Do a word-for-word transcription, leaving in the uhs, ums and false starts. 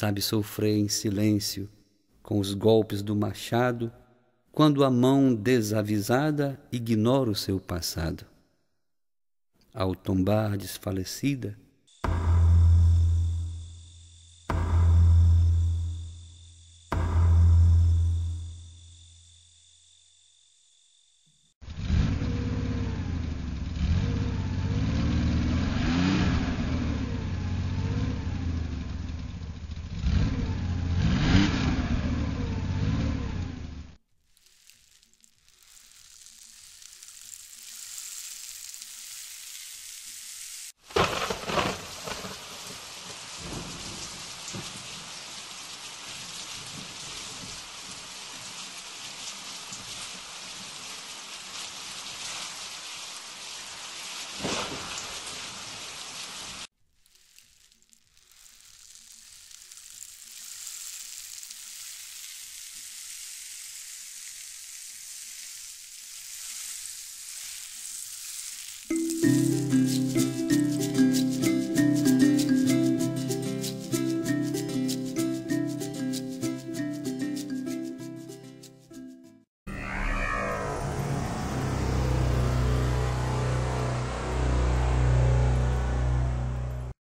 sabe sofrer em silêncio com os golpes do machado, quando a mão desavisada ignora o seu passado. Ao tombar desfalecida,